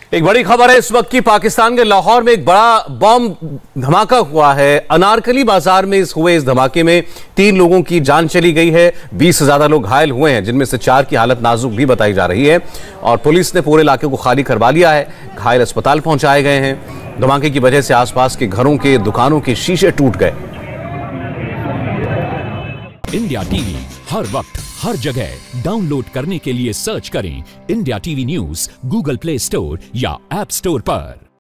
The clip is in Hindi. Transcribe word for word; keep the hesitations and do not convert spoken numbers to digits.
एक बड़ी खबर है इस वक्त की। पाकिस्तान के लाहौर में एक बड़ा बॉम्ब धमाका हुआ है। अनारकली बाजार में इस हुए इस धमाके में तीन लोगों की जान चली गई है। बीस से ज्यादा लोग घायल हुए हैं, जिनमें से चार की हालत नाजुक भी बताई जा रही है और पुलिस ने पूरे इलाके को खाली करवा लिया है। घायल अस्पताल पहुंचाए गए हैं। धमाके की वजह से आसपास के घरों के दुकानों के शीशे टूट गए। इंडिया टीवी हर वक्त हर जगह डाउनलोड करने के लिए सर्च करें India TV news Google Play Store या ऐप स्टोर पर।